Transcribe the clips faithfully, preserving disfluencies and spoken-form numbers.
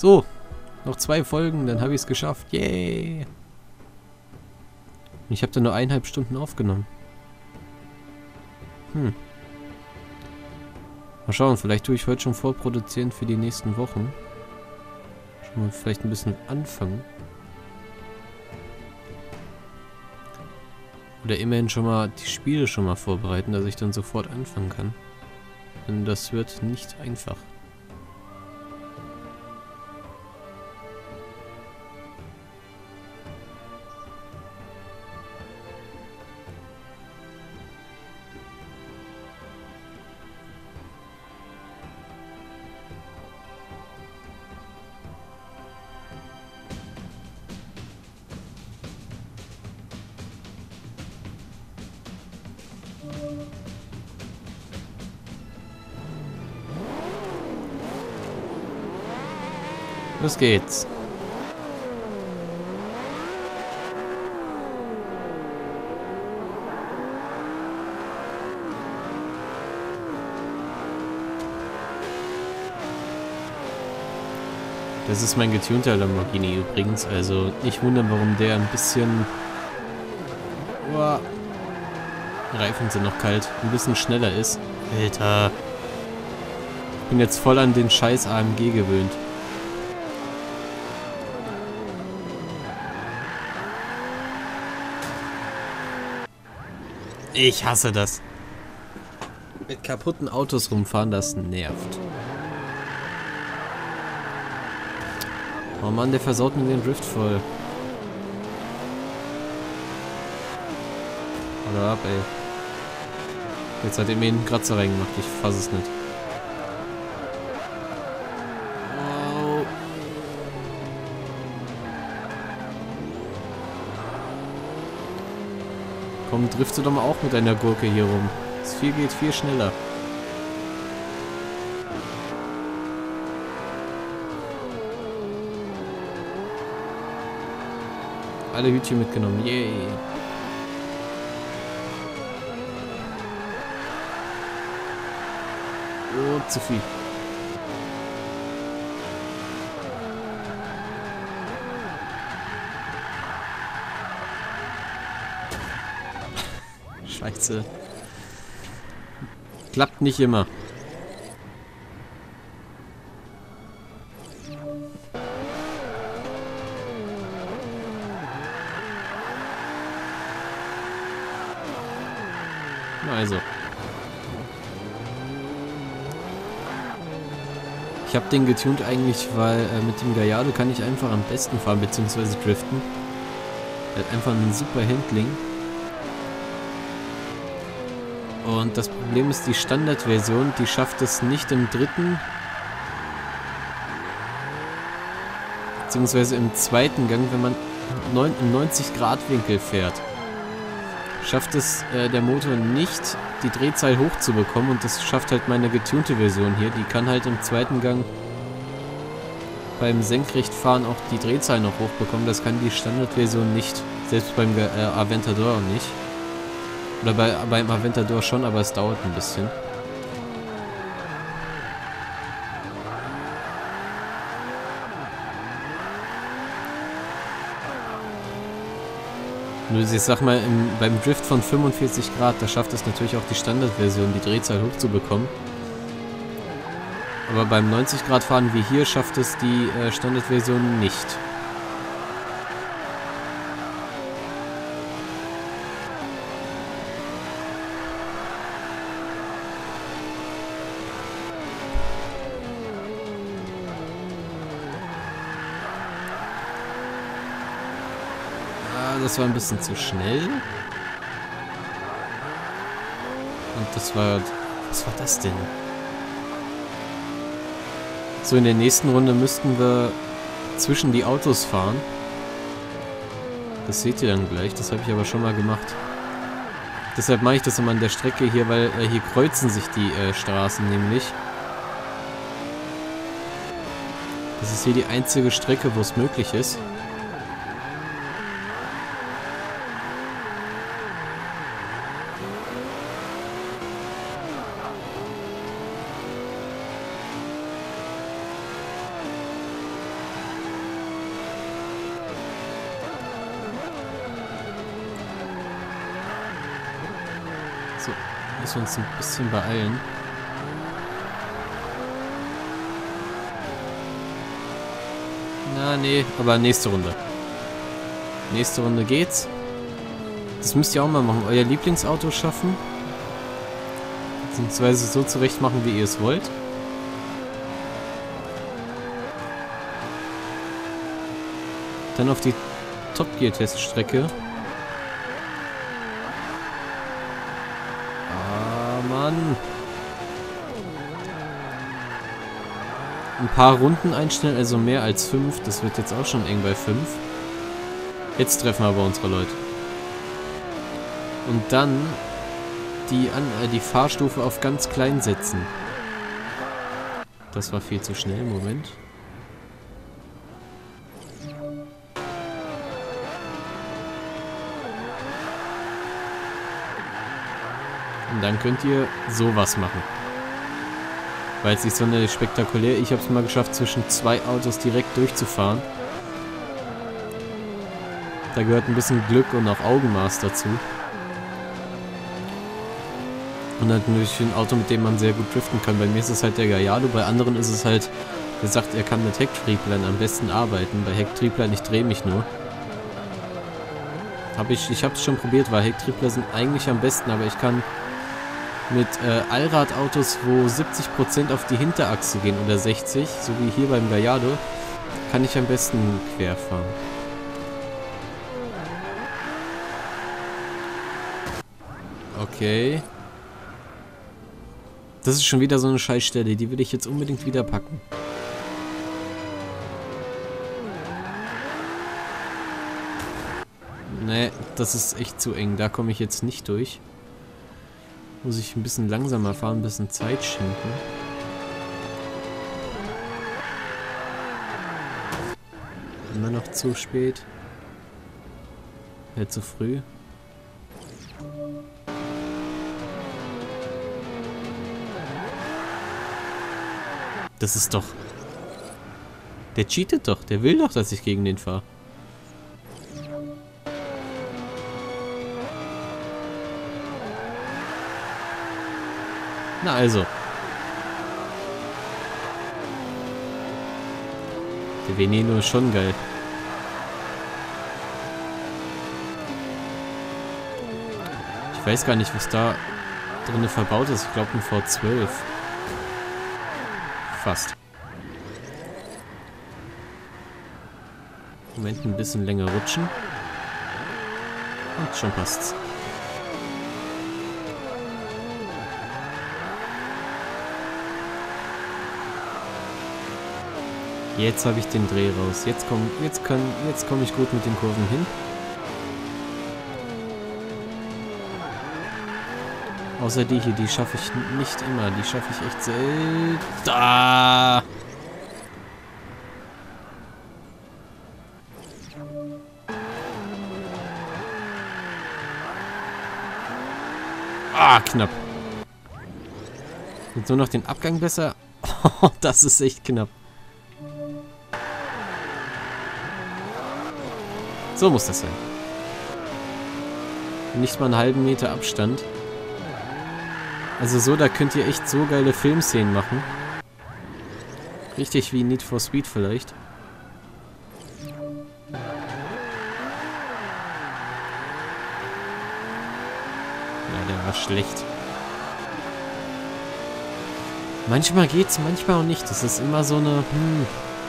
So, noch zwei Folgen, dann habe ich es geschafft. Yay! Ich habe da nur eineinhalb Stunden aufgenommen. Hm. Mal schauen, vielleicht tue ich heute schon vorproduzieren für die nächsten Wochen. Schon mal vielleicht ein bisschen anfangen. Oder immerhin schon mal die Spiele schon mal vorbereiten, dass ich dann sofort anfangen kann. Denn das wird nicht einfach. Los geht's. Das ist mein getunter Lamborghini übrigens, also nicht wundern, warum der ein bisschen... Uah. Reifen sind noch kalt, ein bisschen schneller ist. Alter. Ich bin jetzt voll an den scheiß A M G gewöhnt. Ich hasse das. Mit kaputten Autos rumfahren, das nervt. Oh Mann, der versaut mir den Drift voll. Oder ab, ey. Jetzt hat er mir einen Kratzer reingemacht, ich fass es nicht. Wow. Komm, drifte doch mal auch mit einer Gurke hier rum. Das viel geht viel schneller. Alle Hütchen mitgenommen, yay. Oh, zu viel. Scheiße. Klappt nicht immer. Also. Ich habe den getunt eigentlich, weil äh, mit dem Gallardo kann ich einfach am besten fahren, beziehungsweise driften. Er hat einfach ein super Handling. Und das Problem ist, die Standardversion, die schafft es nicht im dritten, beziehungsweise im zweiten Gang, wenn man im neunzig Grad Winkel fährt. Schafft es äh, der Motor nicht, die Drehzahl hochzubekommen, und das schafft halt meine getunte Version hier. Die kann halt im zweiten Gang beim Senkrechtfahren auch die Drehzahl noch hochbekommen. Das kann die Standardversion nicht, selbst beim äh, Aventador nicht. Oder bei, beim Aventador schon, aber es dauert ein bisschen. Nur ich sag mal, im, beim Drift von fünfundvierzig Grad, da schafft es natürlich auch die Standardversion, die Drehzahl hochzubekommen. Aber beim neunzig Grad fahren wie hier schafft es die äh, Standardversion nicht. Das war ein bisschen zu schnell. Und das war... Was war das denn? So, in der nächsten Runde müssten wir zwischen die Autos fahren. Das seht ihr dann gleich. Das habe ich aber schon mal gemacht. Deshalb mache ich das immer an der Strecke hier, weil äh, hier kreuzen sich die äh, Straßen nämlich. Das ist hier die einzige Strecke, wo es möglich ist. Müssen wir uns ein bisschen beeilen. Na, nee, aber nächste Runde. Nächste Runde geht's. Das müsst ihr auch mal machen. Euer Lieblingsauto schaffen. Beziehungsweise so zurecht machen, wie ihr es wollt. Dann auf die Top Gear Teststrecke. Ah, Mann. Ein paar Runden einstellen, also mehr als fünf. Das wird jetzt auch schon eng bei fünf. Jetzt treffen wir aber unsere Leute. Und dann die, An äh, die Fahrstufe auf ganz klein setzen. Das war viel zu schnell. Moment. Und dann könnt ihr sowas machen. Weil es nicht so eine spektakulär. Ich habe es mal geschafft, zwischen zwei Autos direkt durchzufahren. Da gehört ein bisschen Glück und auch Augenmaß dazu. Und natürlich ein Auto, mit dem man sehr gut driften kann. Bei mir ist es halt der Gallardo, bei anderen ist es halt, er sagt, er kann mit Hecktrieblein am besten arbeiten. Bei Hecktrieblein, ich drehe mich nur. Hab ich ich habe es schon probiert, weil Hecktriebler sind eigentlich am besten, aber ich kann mit äh, Allradautos, wo siebzig Prozent auf die Hinterachse gehen oder sechzig, so wie hier beim Gallardo, kann ich am besten quer fahren. Okay. Das ist schon wieder so eine Scheißstelle, die will ich jetzt unbedingt wieder packen. Nee, das ist echt zu eng. Da komme ich jetzt nicht durch. Muss ich ein bisschen langsamer fahren, ein bisschen Zeit schinden. Immer noch zu spät. Ja, zu früh. Das ist doch... Der cheatet doch. Der will doch, dass ich gegen den fahre. Na also. Der Veneno ist schon geil. Ich weiß gar nicht, was da drin verbaut ist. Ich glaube ein V zwölf. Fast. Moment, ein bisschen länger rutschen. Und schon passt's. Jetzt habe ich den Dreh raus. Jetzt komme jetzt kann, jetzt komm ich gut mit den Kurven hin. Außer die hier, die schaffe ich nicht immer. Die schaffe ich echt selten. Da! Ah, knapp. Jetzt nur noch den Abgang besser. Oh, das ist echt knapp. So muss das sein. Nicht mal einen halben Meter Abstand. Also so, da könnt ihr echt so geile Filmszenen machen. Richtig wie Need for Speed vielleicht. Ja, der war schlecht. Manchmal geht's, manchmal auch nicht. Das ist immer so eine... Hm.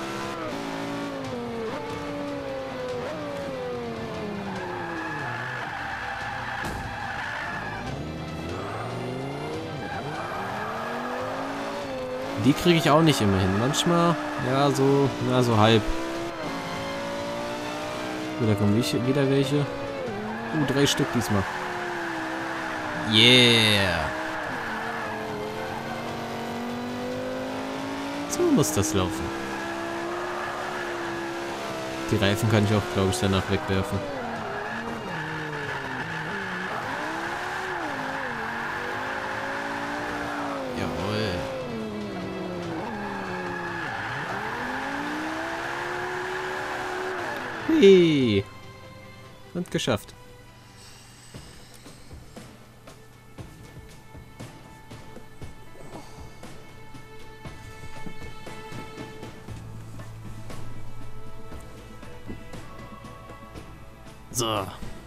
Die kriege ich auch nicht immer hin. Manchmal, ja, so, na, so halb. Oh, da kommen wieder welche. Uh, drei Stück diesmal. Yeah. So muss das laufen. Die Reifen kann ich auch, glaube ich, danach wegwerfen. Jawohl. Hey. Und geschafft. So.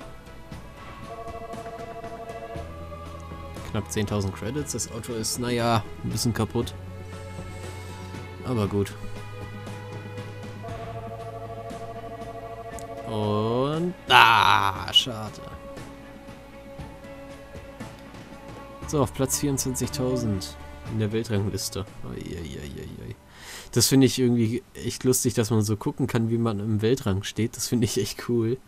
Knapp zehntausend Credits. Das Auto ist, naja, ein bisschen kaputt. Aber gut. Und... Ah, schade. So, auf Platz vierundzwanzigtausend in der Weltrangliste. Uiuiuiui. Das finde ich irgendwie echt lustig, dass man so gucken kann, wie man im Weltrang steht. Das finde ich echt cool.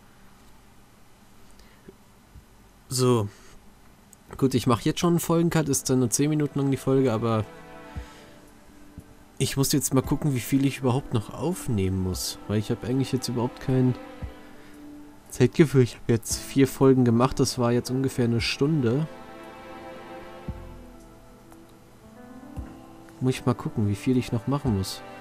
So. Gut, ich mache jetzt schon einen Folgencut. Ist dann nur zehn Minuten lang die Folge, aber ich muss jetzt mal gucken, wie viel ich überhaupt noch aufnehmen muss. Weil ich habe eigentlich jetzt überhaupt kein Zeitgefühl. Ich habe jetzt vier Folgen gemacht. Das war jetzt ungefähr eine Stunde. Muss ich mal gucken, wie viel ich noch machen muss.